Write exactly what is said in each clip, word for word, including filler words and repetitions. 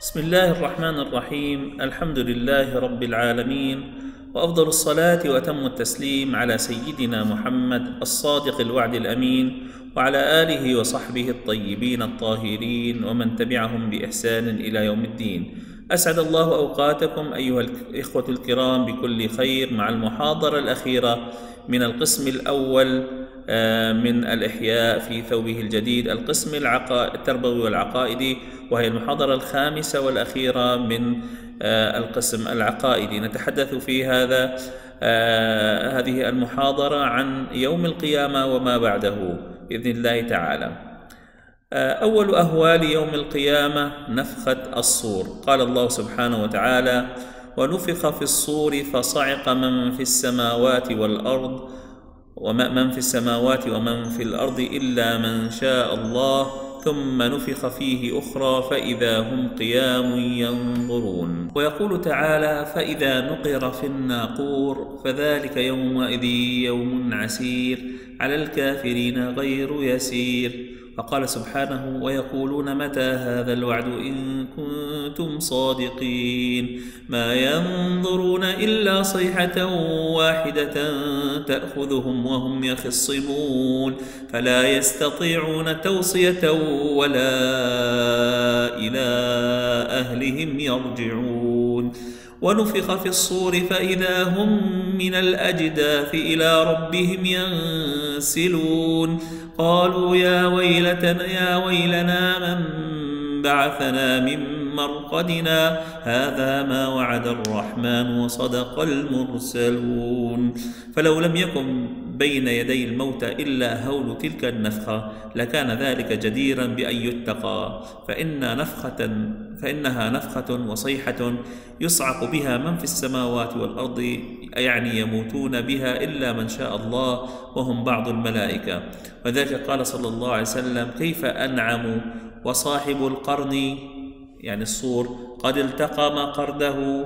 بسم الله الرحمن الرحيم. الحمد لله رب العالمين، وأفضل الصلاة وأتم التسليم على سيدنا محمد الصادق الوعد الأمين، وعلى آله وصحبه الطيبين الطاهرين، ومن تبعهم بإحسان إلى يوم الدين. أسعد الله أوقاتكم أيها الإخوة الكرام بكل خير مع المحاضرة الأخيرة من القسم الأول من الإحياء في ثوبه الجديد، القسم التربوي والعقائدي، وهي المحاضرة الخامسة والأخيرة من القسم العقائدي. نتحدث في هذا هذه المحاضرة عن يوم القيامة وما بعده بإذن الله تعالى. أول أهوال يوم القيامة نفخة الصور. قال الله سبحانه وتعالى: ونفخ في الصور فصعق من في السماوات والأرض ومن في السماوات ومن في الأرض إلا من شاء الله ثم نفخ فيه أخرى فإذا هم قيام ينظرون. ويقول تعالى: فإذا نقر في الناقور فذلك يومئذ يوم عسير على الكافرين غير يسير. فقال سبحانه: ويقولون متى هذا الوعد إن كنتم صادقين ما ينظرون إلا صيحة واحدة تأخذهم وهم يخصمون فلا يستطيعون توصية ولا إلى أهلهم يرجعون. ونفخ في الصور فإذا هم من الأجداث إلى ربهم ينسلون قالوا يا ويلتنا يا ويلنا من بعثنا من مرقدنا هذا ما وعد الرحمن وصدق المرسلون. فلو لم يكن بين يدي الموت إلا هول تلك النفخة لكان ذلك جديرا بأن يتقى، فإن نفخة فإنها نفخة وصيحة يصعق بها من في السماوات والأرض، يعني يموتون بها إلا من شاء الله وهم بعض الملائكة. وذلك قال صلى الله عليه وسلم: كيف أنعم وصاحب القرن يعني الصور قد التقم قرده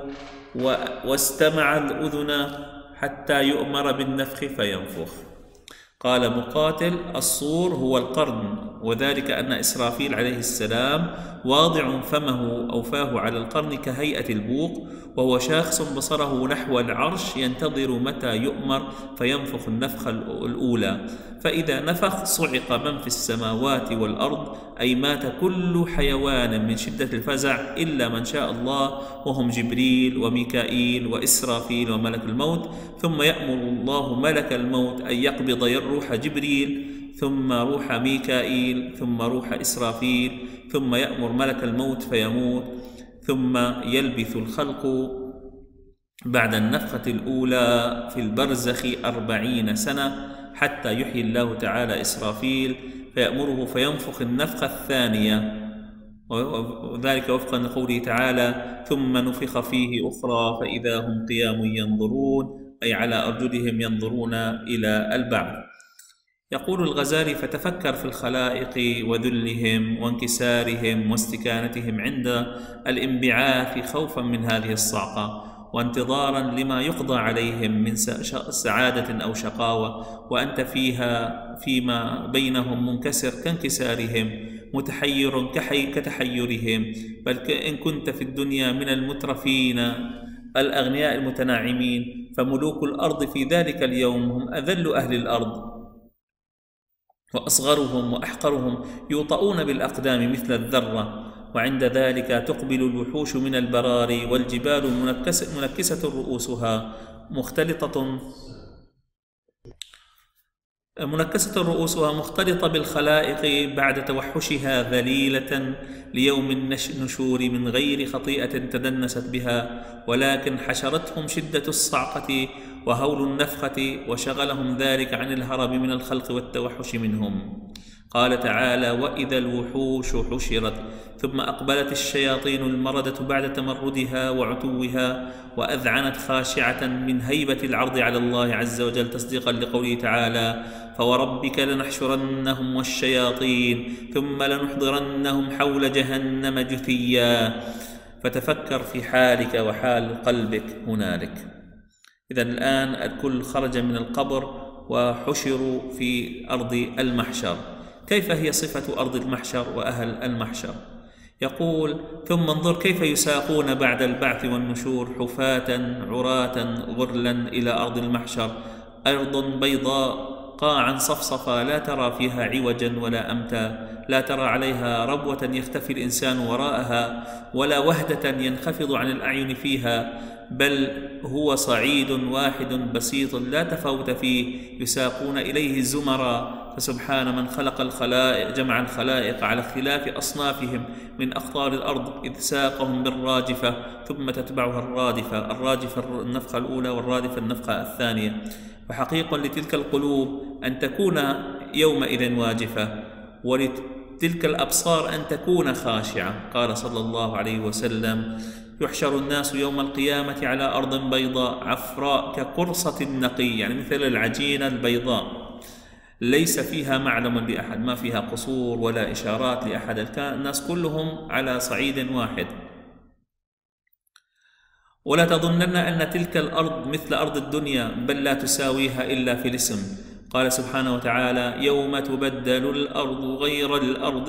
واستمع الأذن حتى يؤمر بالنفخ فينفخ. قال مقاتل: الصور هو القرن، وذلك أن إسرافيل عليه السلام واضع فمه أو فاه على القرن كهيئة البوق، وهو شاخص بصره نحو العرش ينتظر متى يؤمر فينفخ النفخة الأولى. فإذا نفخ صعق من في السماوات والأرض، أي مات كل حيوان من شدة الفزع إلا من شاء الله وهم جبريل وميكائيل وإسرافيل وملك الموت. ثم يأمر الله ملك الموت أن يقبض روح جبريل ثم روح ميكائيل ثم روح إسرافيل، ثم يأمر ملك الموت فيموت، ثم يلبث الخلق بعد النفخة الأولى في البرزخ أربعين سنة حتى يحيي الله تعالى إسرافيل فيأمره فينفخ النفخة الثانية، وذلك وفقا لقوله تعالى: ثم نفخ فيه أخرى فإذا هم قيام ينظرون، أي على أرجلهم ينظرون إلى البعث. يقول الغزالي: فتفكر في الخلائق وذلهم وانكسارهم واستكانتهم عند الانبعاث خوفا من هذه الصعقة وانتظارا لما يقضى عليهم من سعادة أو شقاوة، وأنت فيها فيما بينهم منكسر كانكسارهم، متحير كتحيرهم، بل إن كنت في الدنيا من المترفين الأغنياء المتناعمين، فملوك الأرض في ذلك اليوم هم أذل أهل الأرض وأصغرهم وأحقرهم، يوطؤون بالأقدام مثل الذرة، وعند ذلك تقبل الوحوش من البراري والجبال منكسة, منكسة رؤوسها مختلطة منكسة رؤوسها مختلطة بالخلائق بعد توحشها ذليلة ليوم النشور من غير خطيئة تدنست بها، ولكن حشرتهم شدة الصعقة وهول النفخة وشغلهم ذلك عن الهرب من الخلق والتوحش منهم. قال تعالى: وإذا الوحوش حشرت ثم أقبلت الشياطين المردة بعد تمردها وعتوها وأذعنت خاشعة من هيبة العرض على الله عز وجل، تصديقا لقوله تعالى: فوربك لنحشرنهم والشياطين ثم لنحضرنهم حول جهنم جثيا. فتفكر في حالك وحال قلبك هنالك. إذن الآن الكل خرج من القبر وحشروا في أرض المحشر. كيف هي صفة أرض المحشر وأهل المحشر؟ يقول: ثم انظر كيف يساقون بعد البعث والنشور حفاة عراة غرلا إلى أرض المحشر، أرض بيضاء قاعا صفصفا لا ترى فيها عوجا ولا أمتا، لا ترى عليها ربوة يختفي الإنسان وراءها، ولا وهدة ينخفض عن الأعين فيها، بل هو صعيد واحد بسيط لا تفاوت فيه، يساقون إليه زمرا. فسبحان من خلق الخلائق جمع الخلائق على اختلاف أصنافهم من أقطار الأرض، إذ ساقهم بالراجفة ثم تتبعها الرادفة، الراجفة النفخة الأولى والرادفة النفخة الثانية. فحقيق لتلك القلوب أن تكون يومئذ واجفة، ولتلك الأبصار أن تكون خاشعة. قال صلى الله عليه وسلم: يحشر الناس يوم القيامة على أرض بيضاء عفراء كقرصة النقي، يعني مثل العجينة البيضاء، ليس فيها معلم لأحد، ما فيها قصور ولا إشارات لأحد، الناس كلهم على صعيد واحد. ولا تظنن أن تلك الأرض مثل أرض الدنيا، بل لا تساويها إلا في الاسم. قال سبحانه وتعالى: يوم تبدل الأرض غير الأرض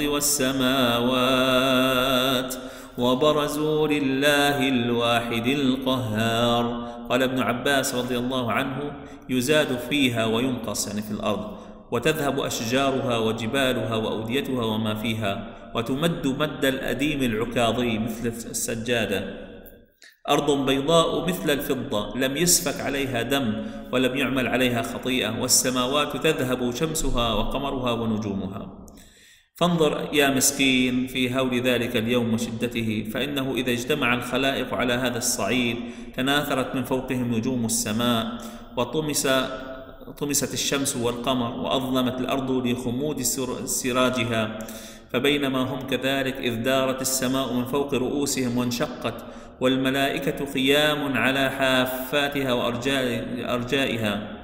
والسماوات وبرزوا لله الواحد القهار. قال ابن عباس رضي الله عنه: يزاد فيها وينقص، يعني في الأرض، وتذهب أشجارها وجبالها وأوديتها وما فيها، وتمد مد الأديم العكاظي مثل السجادة. أرض بيضاء مثل الفضة لم يسفك عليها دم ولم يعمل عليها خطيئة، والسماوات تذهب شمسها وقمرها ونجومها. فانظر يا مسكين في هول ذلك اليوم وشدته، فإنه إذا اجتمع الخلائق على هذا الصعيد تناثرت من فوقهم نجوم السماء، وطمس طمست الشمس والقمر، وأظلمت الأرض لخمود سراجها. فبينما هم كذلك إذ دارت السماء من فوق رؤوسهم وانشقت، والملائكة قيام على حافاتها وأرجائها،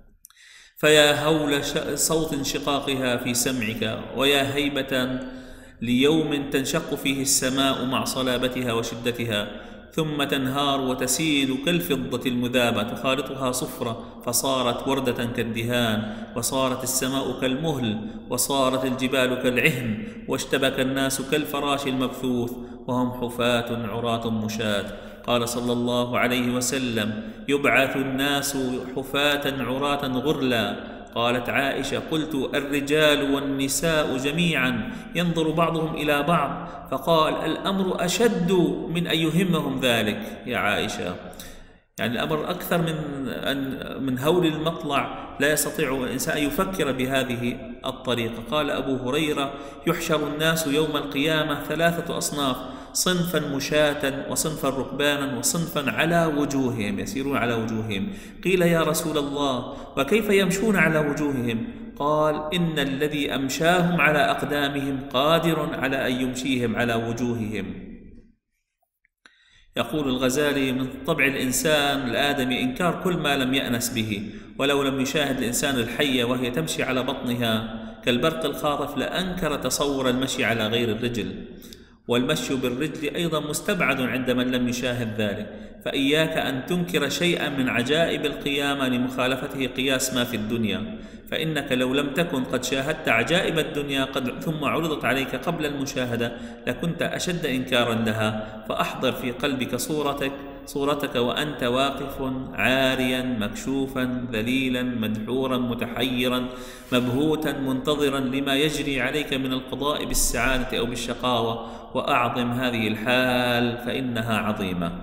فيا هول صوت انشقاقها في سمعك، ويا هيبة ليوم تنشق فيه السماء مع صلابتها وشدتها، ثم تنهار وتسيل كالفضة المذابة، تخالطها صفرة فصارت وردة كالدهان، وصارت السماء كالمهل، وصارت الجبال كالعهن، واشتبك الناس كالفراش المبثوث، وهم حفاة عراة مشاة. قال صلى الله عليه وسلم: يبعث الناس حفاة عراة غرلا. قالت عائشة: قلت: الرجال والنساء جميعا ينظر بعضهم إلى بعض، فقال: الأمر أشد من أن يهمهم ذلك يا عائشة، يعني الأمر أكثر من أن من هول المطلع، لا يستطيع الإنسان أن يفكر بهذه الطريقة. قال أبو هريرة: يحشر الناس يوم القيامة ثلاثة أصناف، صنفا مشاة وصنفا ركبانا وصنفا على وجوههم، يسيرون على وجوههم. قيل: يا رسول الله، وكيف يمشون على وجوههم؟ قال: إن الذي أمشاهم على أقدامهم قادر على أن يمشيهم على وجوههم. يقول الغزالي: من طبع الإنسان الآدمي إنكار كل ما لم يأنس به، ولو لم يشاهد الإنسان الحية وهي تمشي على بطنها كالبرق الخاطف لأنكر تصور المشي على غير الرجل. والمشي بالرجل أيضا مستبعد عند من لم يشاهد ذلك، فإياك أن تنكر شيئا من عجائب القيامة لمخالفته قياس ما في الدنيا، فإنك لو لم تكن قد شاهدت عجائب الدنيا قد ثم عرضت عليك قبل المشاهدة لكنت أشد إنكارا لها. فأحضر في قلبك صورتك صورتك وأنت واقف عاريا مكشوفا ذليلا مدحورا متحيرا مبهوتا منتظرا لما يجري عليك من القضاء بالسعادة أو بالشقاوة، وأعظم هذه الحال فإنها عظيمة.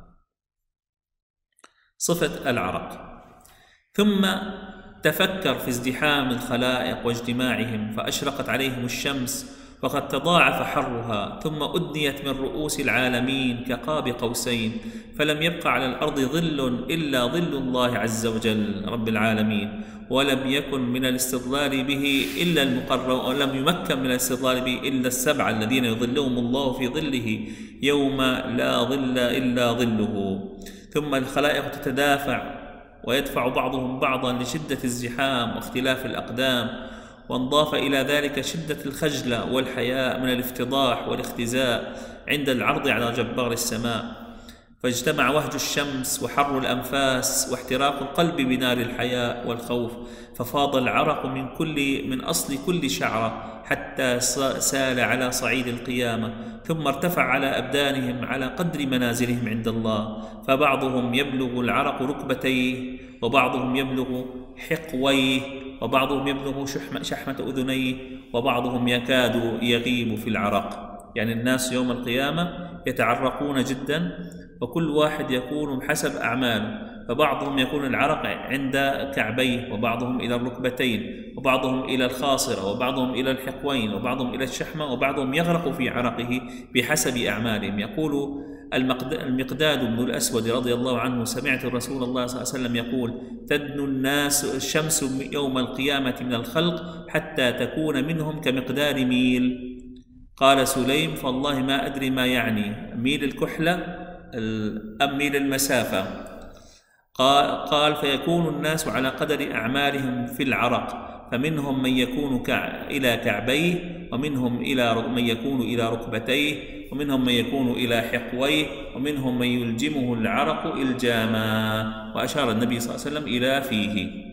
صفة العرق. ثم تفكر في ازدحام الخلائق واجتماعهم، فأشرقت عليهم الشمس وقد تضاعف حرها، ثم أدنيت من رؤوس العالمين كقاب قوسين، فلم يبق على الأرض ظل إلا ظل الله عز وجل رب العالمين، ولم يكن من الاستظلال به إلا المقرب، ولم يمكن من الاستظلال به إلا السبعة الذين يظلهم الله في ظله يوم لا ظل إلا ظله. ثم الخلائق تتدافع ويدفع بعضهم بعضا لشدة الزحام واختلاف الأقدام، وانضاف إلى ذلك شدة الخجلة والحياء من الافتضاح والاختزاء عند العرض على جبار السماء. فاجتمع وهج الشمس وحر الأنفاس واحتراق القلب بنار الحياء والخوف، ففاض العرق من كل من أصل كل شعرة حتى سال على صعيد القيامة، ثم ارتفع على أبدانهم على قدر منازلهم عند الله، فبعضهم يبلغ العرق ركبتيه، وبعضهم يبلغ حقويه، وبعضهم يبلغ شحمة, شحمة أذنيه، وبعضهم يكاد يغيب في العرق. يعني الناس يوم القيامة يتعرقون جدا، وكل واحد يكون بحسب أعماله، فبعضهم يكون العرق عند كعبيه، وبعضهم إلى الركبتين، وبعضهم إلى الخاصرة، وبعضهم إلى الحقوين، وبعضهم إلى الشحمة، وبعضهم يغرق في عرقه بحسب أعمالهم. يقول المقداد بن الأسود رضي الله عنه: سمعت رسول الله صلى الله عليه وسلم يقول: تدنو الناس الشمس يوم القيامة من الخلق حتى تكون منهم كمقدار ميل. قال سليم: فالله ما أدري ما يعني، ميل الكحلة أم ميل المسافة؟ قال, قال فيكون الناس على قدر أعمالهم في العرق، فمنهم من يكون كع إلى كعبيه، ومنهم إلى من يكون إلى ركبتيه، ومنهم من يكون إلى حقويه، ومنهم من يلجمه العرق إلجاما. وأشار النبي صلى الله عليه وسلم إلى فيه.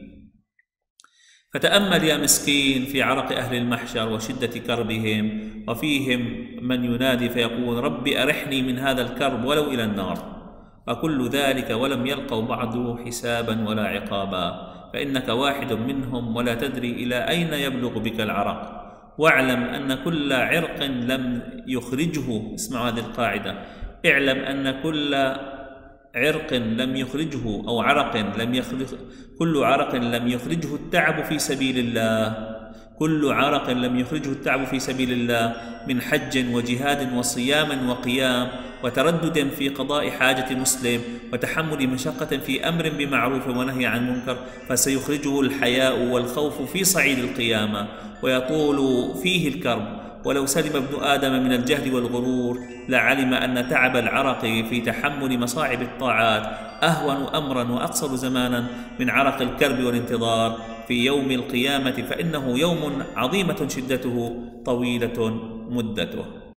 فتأمل يا مسكين في عرق أهل المحشر وشدة كربهم، وفيهم من ينادي فيقول: رب أرحني من هذا الكرب ولو إلى النار، وكل ذلك ولم يلقوا بعد حسابا ولا عقابا، فإنك واحد منهم ولا تدري إلى أين يبلغ بك العرق. واعلم أن كل عرق لم يخرجه، اسمع هذه القاعدة، اعلم أن كل عرق لم يخرجه أو عرق لم يخرج كل عرق لم يخرجه التعب في سبيل الله كل عرق لم يخرجه التعب في سبيل الله من حج وجهاد وصيام وقيام وتردد في قضاء حاجة مسلم وتحمل مشقة في أمر بمعروف ونهي عن منكر، فسيخرجه الحياء والخوف في صعيد القيامة ويطول فيه الكرب. ولو سلم ابن آدم من الجهل والغرور لعلم أن تعب العرق في تحمل مصاعب الطاعات أهون أمرا وأقصر زمانا من عرق الكرب والانتظار في يوم القيامة، فإنه يوم عظيمة شدته طويلة مدته.